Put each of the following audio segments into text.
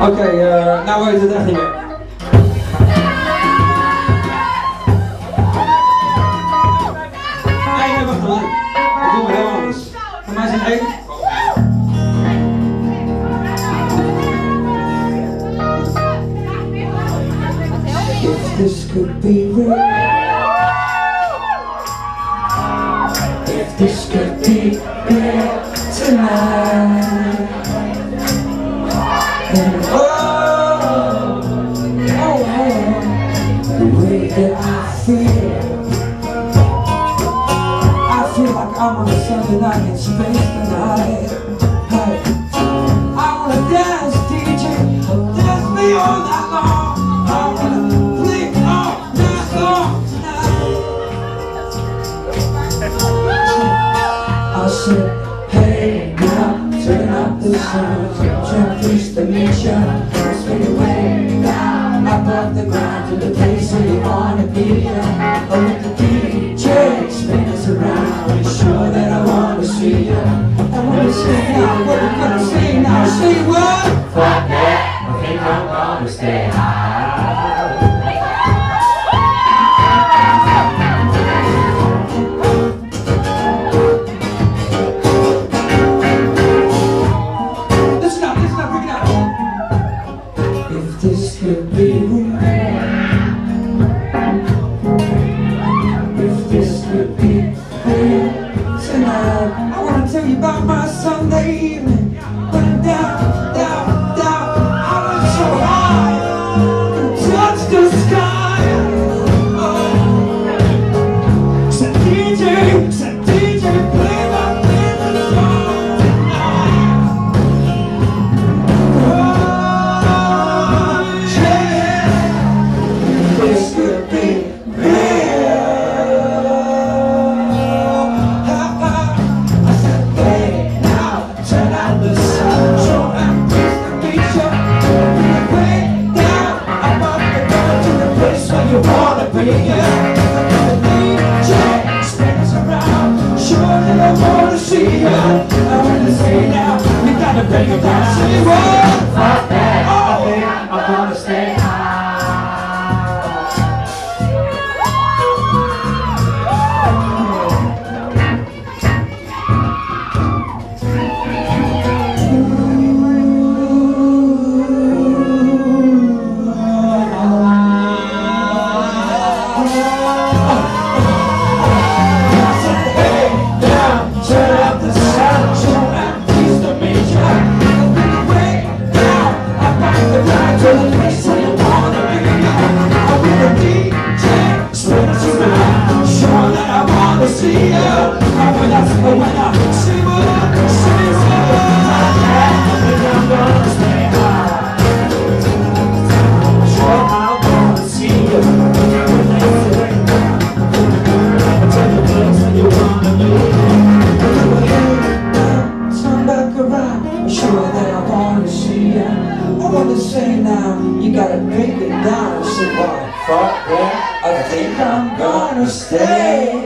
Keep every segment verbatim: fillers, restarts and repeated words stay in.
Oké, uh, nou weet het echt niet meer. Nee, nee, wacht even. Ik doe maar heel anders. Voor mij zijn één. If this could be real, if this could be real tonight, then oh, oh, oh, the way that I feel, I feel like I'm on a Sunday night in space tonight. Hey, I wanna dance, D J, dance me all night long. I wanna I said, hey now, turn up the sound, jump pleased to meet ya, spin your way down, above the ground to the place where you wanna be. Oh, let the D J spin us around, are you sure that I wanna see ya? I wanna see now, what we gonna see now, see what? Fuck that, I think I'm gonna stay high. This could be real. If this could be real tonight, I wanna tell you about my Sunday evening. Went down, down, down. I went so high, touched the sky. Oh. Said D J, said D J, play my favorite song tonight. Oh. This could be real. I said, hey now, turn out the sun, show I'm pleased to meet you. Way down, I'm up and down to the place where you wanna be. The D J spin us around, sure that I wanna see you. I wanna see now, we gotta break it down. See what? Fuck that, I think I'm gonna stay high. Fuck that, I think I'm gonna stay.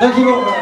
Dankjewel.